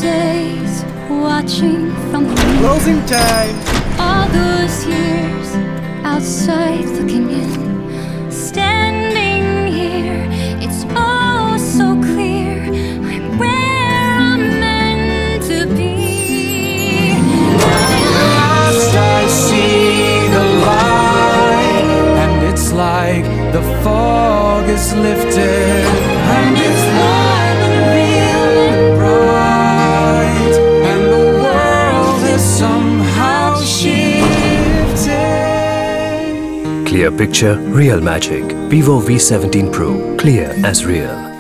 days, watching from the Closing time. all those years outside looking in, standing here, it's all so clear. I'm where I'm meant to be. Last I see the light, and it's like the fog is lifted, and it's more than real and bright, and the world is somehow shifted. Clear picture, real magic. Vivo V17 Pro. Clear as real.